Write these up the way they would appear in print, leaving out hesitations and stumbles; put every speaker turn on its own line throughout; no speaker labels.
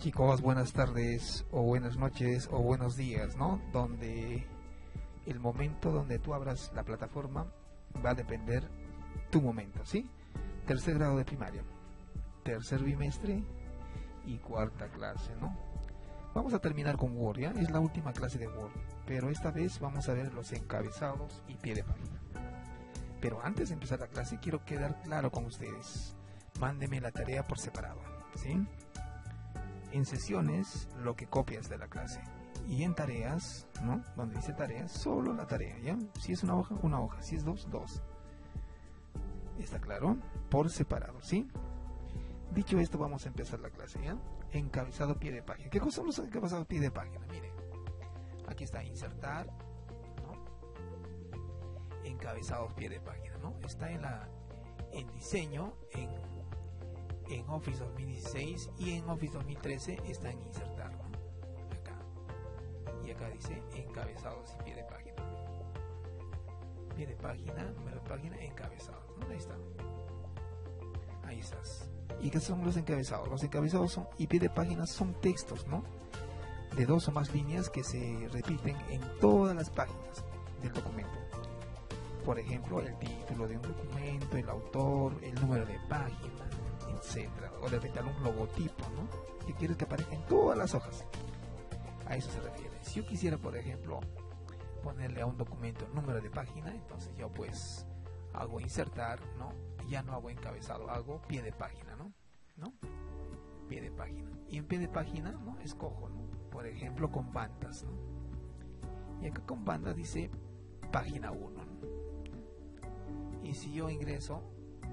Chicos, buenas tardes o buenas noches o buenos días, ¿no? Donde el momento donde tú abras la plataforma va a depender tu momento, ¿sí? Tercer grado de primaria, tercer bimestre y cuarta clase, ¿no? Vamos a terminar con Word, ¿ya? Es la última clase de Word, pero esta vez vamos a ver los encabezados y pie de página. Pero antes de empezar la clase quiero quedar claro con ustedes. Mándeme la tarea por separado, ¿sí? En sesiones, lo que copias de la clase. Y en tareas, ¿no? Donde dice tareas, solo la tarea, ¿ya? Si es una hoja, una hoja. Si es dos, dos. ¿Está claro? Por separado, ¿sí? Dicho esto, vamos a empezar la clase, ¿ya? Encabezado pie de página. ¿Qué cosa son los encabezados pie de página? Mire, aquí está insertar, ¿no? Encabezados pie de página, ¿no? Está en diseño, en Office 2016 y en Office 2013 está en insertar, ¿no? Acá. Y acá dice encabezados y pie de página. Pie de página, número de página, encabezados, ¿no? Ahí está. Ahí estás. ¿Y qué son los encabezados? Los encabezados son, y pie de página son textos, ¿no? De 2 o más líneas que se repiten en todas las páginas del documento. Por ejemplo, el título de un documento, el autor, el número de página, etcétera. O de repente algún logotipo, ¿no? Que quieres que aparezca en todas las hojas. A eso se refiere. Si yo quisiera, por ejemplo, ponerle a un documento número de página, entonces yo pues hago insertar, ¿no? Ya no hago encabezado, hago pie de página, ¿no? Pie de página. Y en pie de página, ¿no? Escojo, ¿no? Por ejemplo, con bandas, ¿no? Y acá con bandas dice página 1, ¿no? Y si yo ingreso,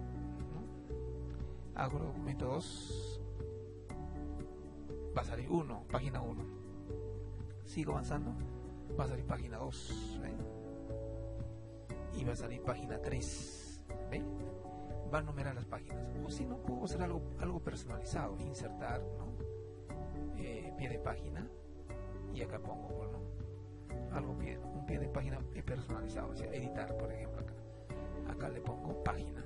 ¿no? Hago documento 2, va a salir 1, página 1. Sigo avanzando, va a salir página 2, ¿ve? Y va a salir página 3, ¿ve? Va a numerar las páginas. O si no, puedo hacer algo personalizado, insertar, ¿no? Pie de página, y acá pongo, bueno, un pie de página personalizado, o sea, editar, por ejemplo, acá le pongo página,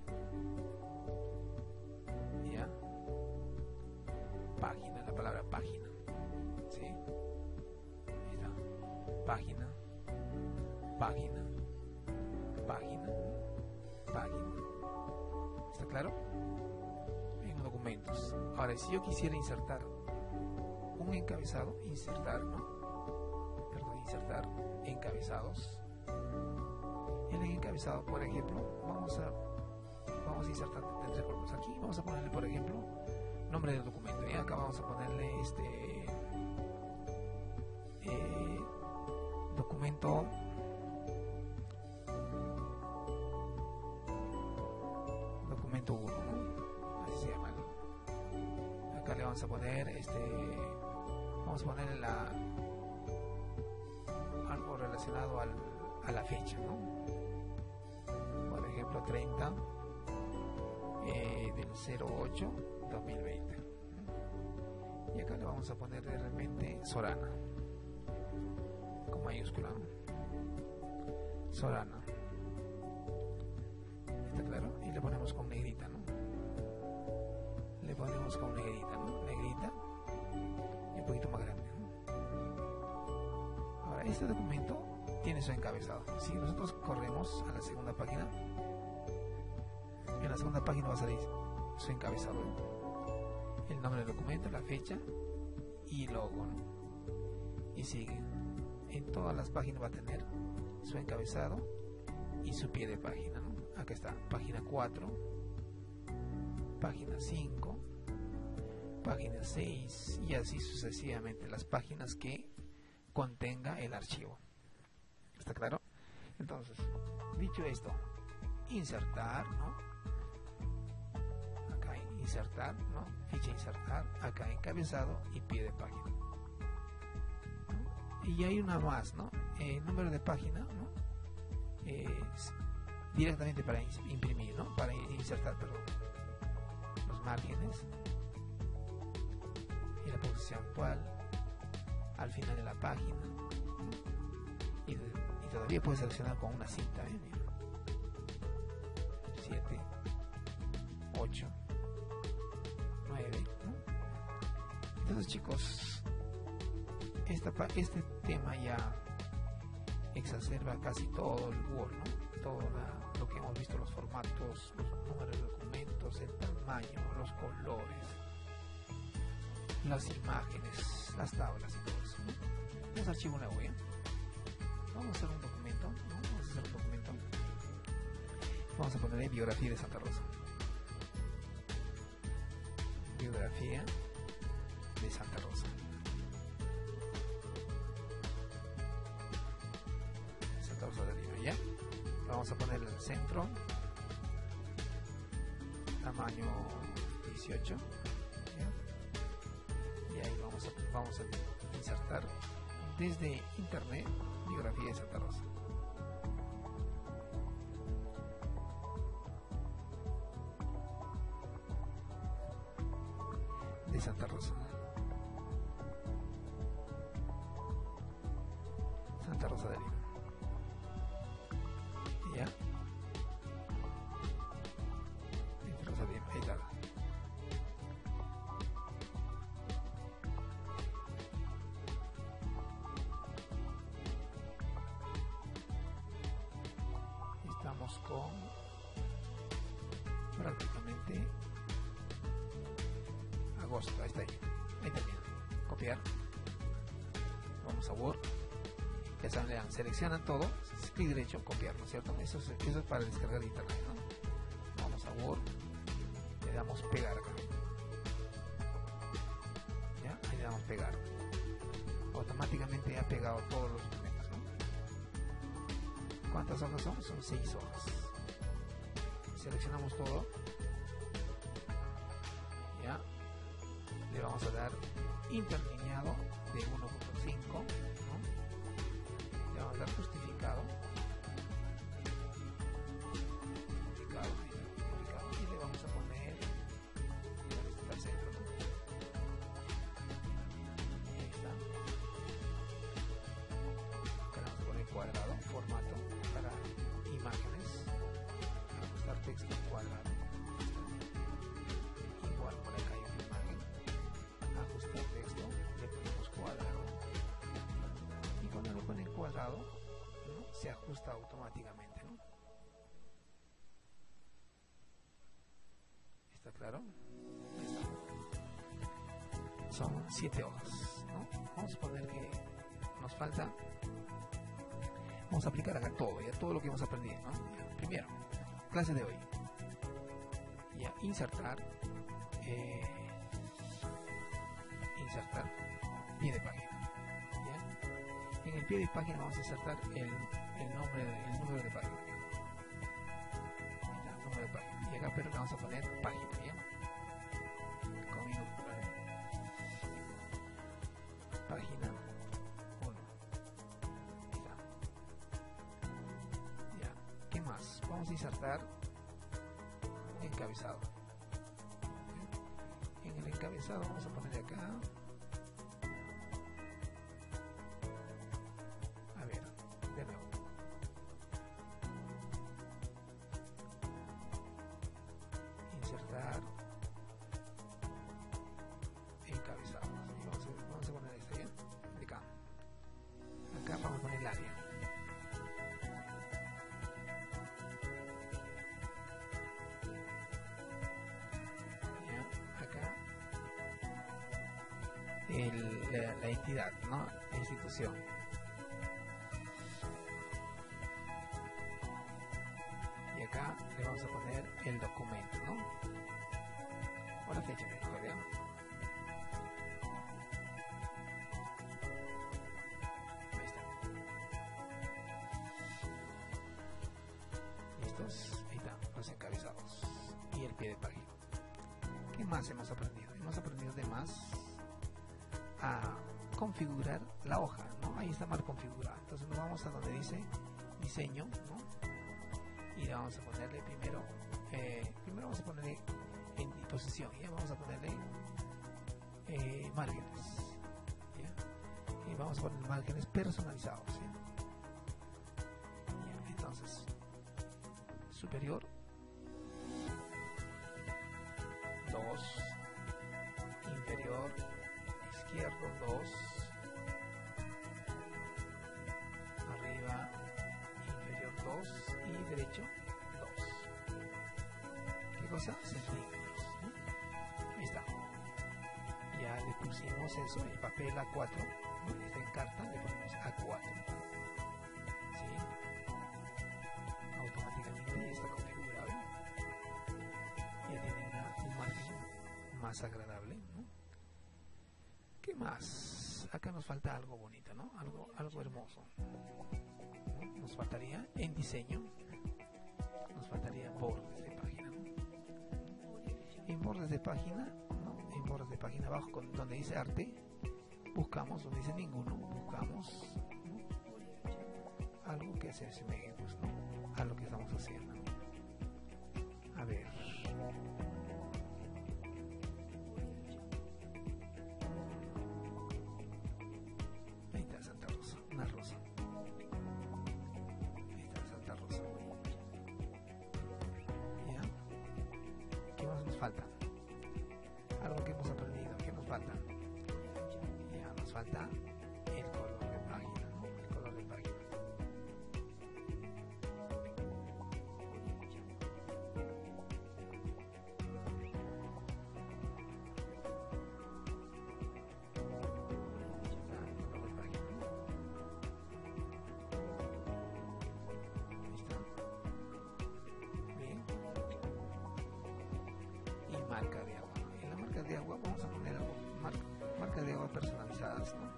ya, página, la palabra página, ¿sí? Ahí está. Página, página, página, página. ¿Está claro? En documentos. Ahora, si yo quisiera insertar un encabezado, insertar, ¿no? Perdón, insertar encabezados. En el encabezado, por ejemplo, vamos a insertar de 3 formas. Aquí vamos a ponerle, por ejemplo, nombre del documento. Y acá vamos a ponerle documento documento 1, ¿no? Así se llama. Acá le vamos a poner vamos a ponerle algo relacionado a la fecha, ¿no? Por ejemplo, 30 del 08-2020. Y acá le vamos a poner de repente Sorana, con mayúscula, ¿no? Sorana. ¿Está claro? Y le ponemos con negrita, ¿no? Le ponemos con negrita, ¿no? Negrita y un poquito más grande, ¿no? Ahora, este documento tiene su encabezado. Si nosotros corremos a la segunda página, en la segunda página va a salir su encabezado, ¿no? El nombre del documento, la fecha y logo, ¿no? Y sigue. En todas las páginas va a tener su encabezado y su pie de página, ¿no? Acá está, página 4, página 5, página 6 y así sucesivamente las páginas que contenga el archivo. ¿Está claro? Entonces, dicho esto, insertar, ¿no? Acá insertar, ¿no? Ficha insertar, acá encabezado y pie de página. Y hay una más, ¿no? Número de página, ¿no? Directamente para imprimir, ¿no? Para insertar, perdón, los márgenes y la posición actual al final de la página, ¿no? Y todavía puedes seleccionar con una cinta, mira. 7, 8, 9, ¿no? Entonces, chicos, este tema ya exacerba casi todo el Word, ¿no? Todo lo que hemos visto, los formatos, los números de documentos, el tamaño, los colores, las imágenes, las tablas y todo eso, ¿no? Es archivo nuevo, ¿eh? Vamos a hacer un documento, ¿no? Vamos a hacer un documento. Vamos a ponerle biografía de Santa Rosa. Biografía de Santa Rosa. Santa Rosa de Lima, ¿ya? Vamos a poner el centro. Tamaño 18. ¿Ya? Y ahí vamos a insertar desde internet biografía de Santa Rosa. De Santa Rosa. Santa Rosa de Lima. ¿Ya? Santa Rosa de Lima. Ahí está. Estamos con prácticamente agosto. Ahí está. Ahí termina. Copiar. Vamos a Word. Ya saben, seleccionan todo, clic derecho, copiar, ¿no es cierto? Eso es para descargar de internet, ¿no? Vamos a Word, le damos pegar acá. Ya, ahí le damos pegar. Automáticamente ya ha pegado todos los documentos, ¿no? ¿Cuántas hojas son? Son 6 hojas. Seleccionamos todo. Ya. Le vamos a dar interlineado de 1.5, ¿no? Le vamos a dar justificado. Y le vamos a poner el centro, ¿no? Ahí está. Acá le vamos a poner cuadrado, formato para imágenes. Ajustar texto cuadrado. Igual por acá hay una imagen. Ajustar texto, le ponemos cuadrado. Y cuando lo ponen cuadrado, ¿no? Se ajusta automáticamente, ¿no? ¿Está claro? Son 7 hojas, ¿no? Vamos a poner que nos falta. Vamos a aplicar acá todo lo que hemos aprendido, ¿no? Primero, clase de hoy. Ya, insertar pie de página. ¿Ya? En el pie de página vamos a insertar el número de página. El número de página. Y acá pero le vamos a poner página, ¿ya? Conmigo, página 1. Ya. ¿Qué más? Vamos a insertar encabezado. ¿Ya? En el encabezado vamos a poner acá. Insertar encabezados y vamos a poner esto, ¿ya? De acá vamos a poner el área. ¿Ya? Acá la entidad, ¿no? La institución. Y acá le vamos a poner el documento, ¿no? O la fecha mejor, ¿ya? Ahí está. ¿Listos? Ahí están los encabezados y el pie de página. ¿Qué más hemos aprendido? Hemos aprendido además a configurar la hoja, ¿no? Ahí está mal configurada. Entonces nos vamos a donde dice diseño, ¿no? Y le vamos a ponerle primero vamos a ponerle en disposición, y vamos a ponerle márgenes, ¿ya? Y vamos a poner márgenes personalizados, ¿ya? ¿Ya? Entonces superior 2, inferior izquierdo 2, arriba inferior 2 y derecho 2. ¿Qué cosa? Centímetros, ¿no? Ahí está. Ya le pusimos eso, el papel A4, ¿no? Está en carta, le ponemos A4. ¿Sí? Automáticamente ya está configurado. Ya tiene una imagen más agradable, ¿no? ¿Qué más? Acá nos falta algo bonito, ¿no? Algo hermoso, ¿no? Nos faltaría en diseño, nos faltaría bordes de página, ¿no? En bordes de página, ¿no? En bordes de página abajo donde dice arte, buscamos, donde dice ninguno, buscamos, ¿no? Algo que se asemeje, pues, ¿no? A lo que estamos haciendo. A ver. Ahí está Santa Rosa, una rosa. Ahí está Santa Rosa. ¿Ya? ¿Qué más nos falta? Algo que hemos aprendido. ¿Qué nos falta? Ya nos falta el color de página, ¿no? El color de página. Marca de agua. En la marca de agua vamos a poner algo, marca de agua personalizadas, ¿no?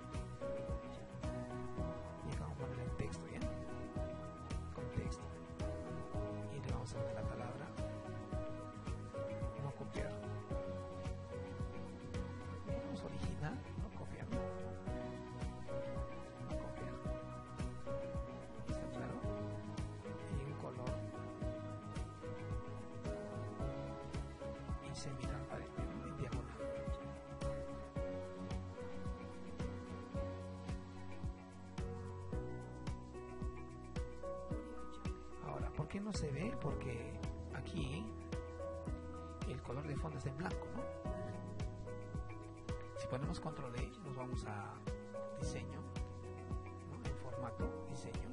Y acá vamos a poner el texto, ¿ya? Con texto. Y le vamos a poner la palabra no copiar. Vamos original, no copiar. No copiar. ¿Está claro? Y en color. Y semi-transparente, ¿no? En diagonal. Ahora, ¿por qué no se ve? Porque aquí el color de fondo está en blanco, ¿no? Si ponemos control E, nos vamos a diseño, ¿no? En formato, diseño.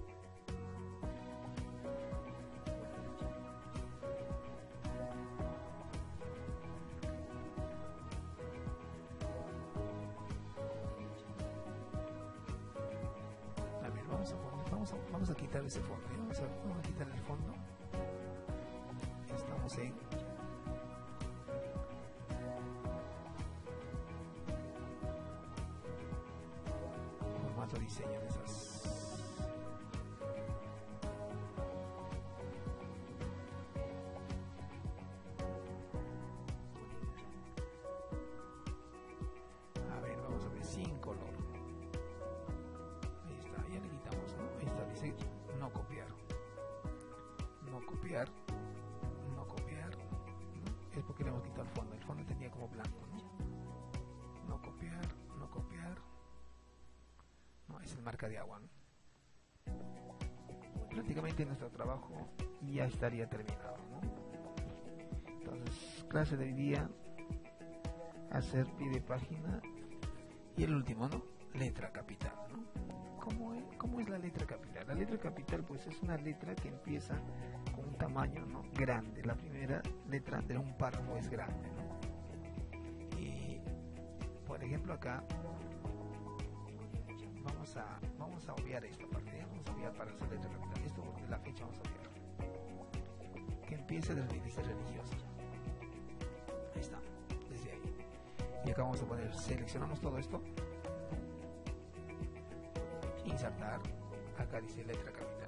Vamos a quitar ese fondo, ¿eh? Vamos a quitar el fondo. Estamos en formato diseño de esas. A ver, vamos a ver sin color. Dice no copiar, no copiar, no copiar, ¿no? Es porque le hemos quitado el fondo tenía como blanco, ¿no? No copiar, no copiar, no, es el marca de agua, ¿no? Prácticamente nuestro trabajo ya estaría terminado, ¿no? Entonces, clase de hoy día, hacer pie de página y el último, ¿no? Letra capital, ¿no? ¿Cómo es la letra capital? La letra capital pues es una letra que empieza con un tamaño, ¿no? Grande. La primera letra de un párrafo es grande, ¿no? Y por ejemplo acá vamos a obviar esta parte, ¿ya? Vamos a obviar para hacer letra capital. Esto de la fecha vamos a obviar. Que empiece desde religiosa. Ahí está, desde ahí. Y acá vamos a poner, seleccionamos todo esto. Insertar, acá dice letra capital,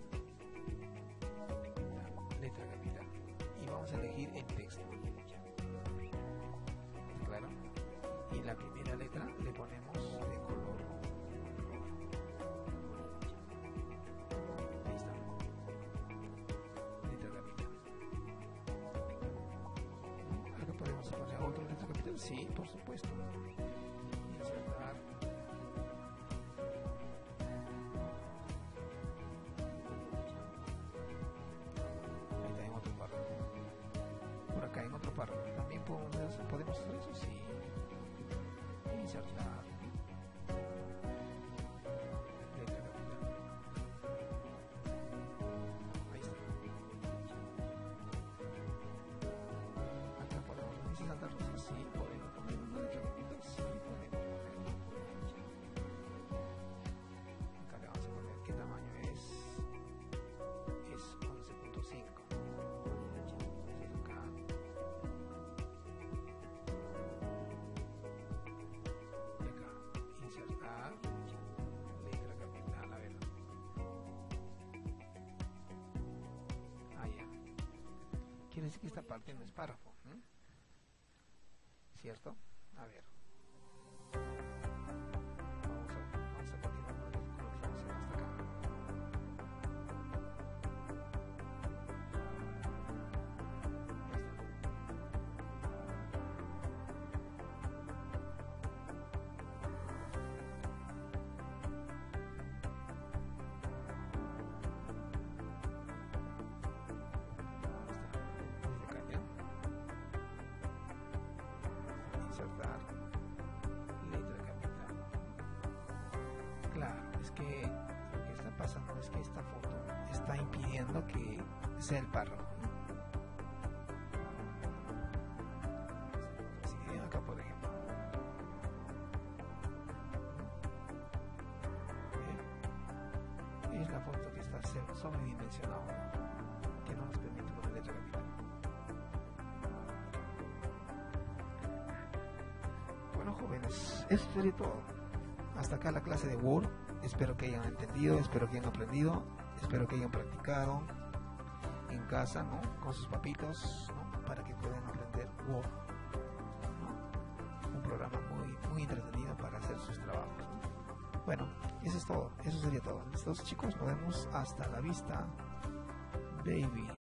letra capital, y vamos a elegir el texto, claro, y la primera letra le ponemos de color, ahí está, letra capital. Acá podemos poner otra letra capital, sí, por supuesto, insertar. También podemos hacer eso, sí. Insertar. dice que esta parte no es párrafo, ¿cierto? A ver, vamos a continuar con la información hasta acá. Insertar letra capital. Claro, es que lo que está pasando es que esta foto está impidiendo que sea el párrafo. Sí, acá por ejemplo. Es la foto que está sobredimensionada, que no nos permite poner letra capital. Bueno, jóvenes, eso sería todo. Hasta acá la clase de Word. Espero que hayan entendido, espero que hayan aprendido, espero que hayan practicado en casa, ¿no? Con sus papitos, ¿no? Para que puedan aprender Word, ¿no? Un programa muy entretenido para hacer sus trabajos, ¿no? Bueno, eso es todo, eso sería todo. Entonces, chicos, nos vemos hasta la vista, baby.